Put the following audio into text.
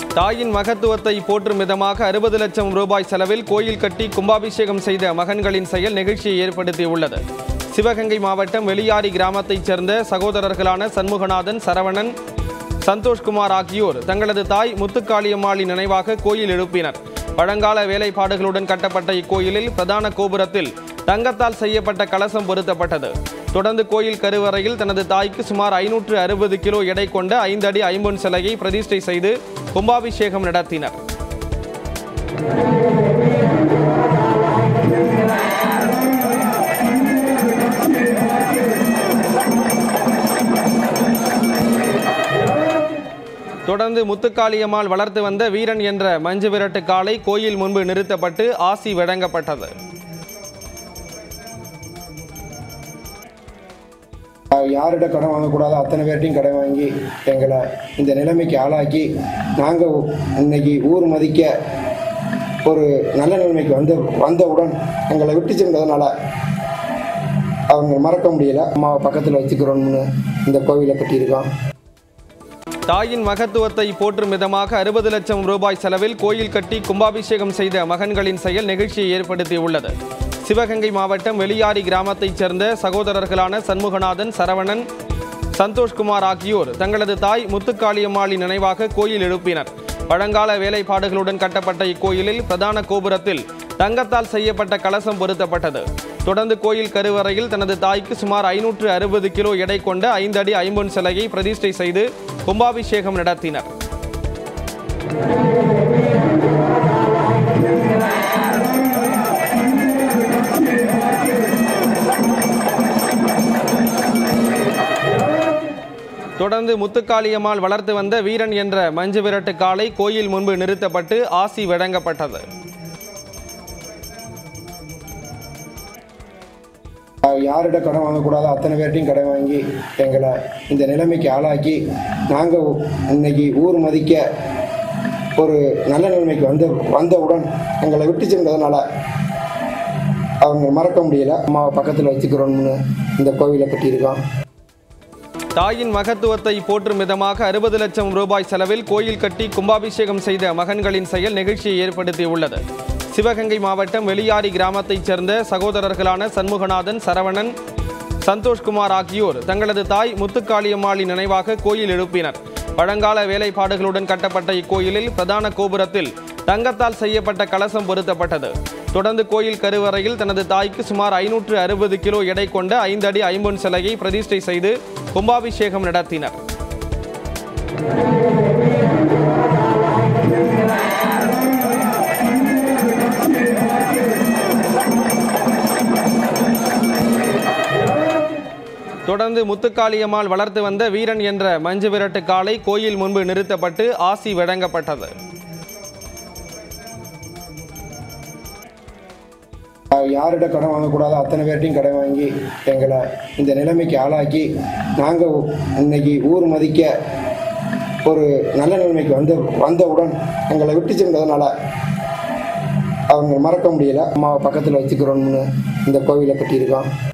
தாயின் மகத்துவத்தை போற்றும் விதமாக 60 லட்சம் ரூபாய் செலவில் கோயில் கட்டி கும்பாபிஷேகம் செய்த மகன்களின் செயல் நெகிழ்ச்சியை ஏற்படுத்தியுள்ளது. சிவகங்கை மாவட்டம் வெளியாரி கிராமத்தைச் சேர்ந்த சகோதரர்களான சண்முகநாதன், சரவணன், சந்தோஷ்குமார் ஆகியோர் தங்களது தாய் முத்துக்காளியம்மாளின் நினைவாக கோயில் எழுப்பினர். பழங்கால வேலைப்பாடுகளுடன் கட்டப்பட்ட இக்கோயிலில் பிரதான கோபுரத்தில் தங்கத்தால் செய்யப்பட்ட கலசம் பொருத்தப்பட்டது. தொடர்ந்து கோயில் கருவறையில் தனது தாய்க்கு சுமார் 560 கிலோ எடை கொண்ட 5 அடி ஐம்பொன் சிலையை பிரதிஷ்டை செய்து கும்பாபிஷேகம் நடத்தினர். தொடர்ந்து முத்துக்காளியம்மாள் வளர்த்து வந்த வீரன் என்ற மஞ்சு விரட்டு காளை கோயில் முன்பு நிறுத்தப்பட்டு ஆசி வழங்கப்பட்டது. யார்கிட்ட கடன் வாங்கக்கூடாது, அத்தனை பேர்ட்டையும் கடன் வாங்கி எங்களை இந்த நிலைமைக்கு ஆளாக்கி நாங்கள் இன்னைக்கு ஊர் மதிக்க ஒரு நல்ல நிலைமைக்கு வந்தவுடன் எங்களை விட்டுச்சிருந்ததுனால அவங்க மறக்க முடியல. அம்மாவை பக்கத்தில் வச்சுக்கிறோம்னு இந்த கோவிலை கட்டியிருக்கோம். தாயின் மகத்துவத்தை போற்றும் விதமாக 60 லட்சம் ரூபாய் செலவில் கோயில் கட்டி கும்பாபிஷேகம் செய்த மகன்களின் செயல் நெகிழ்ச்சியை ஏற்படுத்தியுள்ளது. சிவகங்கை மாவட்டம் வெளியாரி கிராமத்தைச் சேர்ந்த சகோதரர்களான சண்முகநாதன், சரவணன், சந்தோஷ்குமார் ஆகியோர் தங்களது தாய் முத்துக்காளியம்மாளின் நினைவாக கோயில் எழுப்பினர். பழங்கால வேலைப்பாடுகளுடன் கட்டப்பட்ட இக்கோயிலில் பிரதான கோபுரத்தில் தங்கத்தால் செய்யப்பட்ட கலசம் பொருத்தப்பட்டது. தொடர்ந்து கோயில் கருவறையில் தனது தாய்க்கு சுமார் 560 கிலோ எடை கொண்ட 5 அடி ஐம்பொன் சிலையை பிரதிஷ்டை செய்து கும்பாபிஷேகம் நடத்தினர். தொடர்ந்து முத்துக்காளியம்மாள் வளர்த்து வந்த வீரன் என்ற மஞ்சு விரட்டு காளை கோயில் முன்பு நிறுத்தப்பட்டு ஆசி வழங்கப்பட்டது. யார்கிட்ட கடன் வாங்கக்கூடாது, அத்தனை பேர்ட்டையும் கடன் வாங்கி எங்களை இந்த நிலைமைக்கு ஆளாக்கி நாங்கள் இன்னைக்கு ஊர் மதிக்க ஒரு நல்ல நிலைமைக்கு வந்தவுடன் எங்களை விட்டுச்சிருந்ததுனால அவங்க மறக்க முடியல. அம்மாவை பக்கத்தில் வச்சுக்கிறோம்னு இந்த கோவிலை கட்டியிருக்கோம். தாயின் மகத்துவத்தை போற்றும் விதமாக 60 லட்சம் ரூபாய் செலவில் கோயில் கட்டி கும்பாபிஷேகம் செய்த மகன்களின் செயல் நெகிழ்ச்சியை ஏற்படுத்தியுள்ளது. சிவகங்கை மாவட்டம் வெளியாரி கிராமத்தைச் சேர்ந்த சகோதரர்களான சண்முகநாதன், சரவணன், சந்தோஷ்குமார் ஆகியோர் தங்களது தாய் முத்துக்காளியம்மாளின் நினைவாக கோயில் எழுப்பினர். பழங்கால வேலைப்பாடுகளுடன் கட்டப்பட்ட இக்கோயிலில் பிரதான கோபுரத்தில் தங்கத்தால் செய்யப்பட்ட கலசம் பொருத்தப்பட்டது. தொடர்ந்து கோயில் கருவறையில் தனது தாய்க்கு சுமார் 560 கிலோ எடை கொண்ட 5 அடி ஐம்பொன் சிலையை பிரதிஷ்டை செய்து கும்பாபிஷேகம் நடத்தினர். தொடர்ந்து முத்துக்காளியம்மாள் வளர்த்து வந்த வீரன் என்ற மஞ்சு விரட்டு காளை கோயில் முன்பு நிறுத்தப்பட்டு ஆசி வழங்கப்பட்டது. யார்கிட்ட கடன் வாங்கக்கூடாது, அத்தனை பேர்ட்டையும் கடன் வாங்கி எங்களை இந்த நிலைமைக்கு ஆளாக்கி நாங்கள் இன்னைக்கு ஊர் மதிக்க ஒரு நல்ல நிலைமைக்கு வந்தவுடன் எங்களை விட்டுச்சிருந்ததுனால அவங்க மறக்க முடியல. அம்மாவை பக்கத்தில் வச்சுக்கிறோம்னு இந்த கோவிலை கட்டியிருக்கோம்.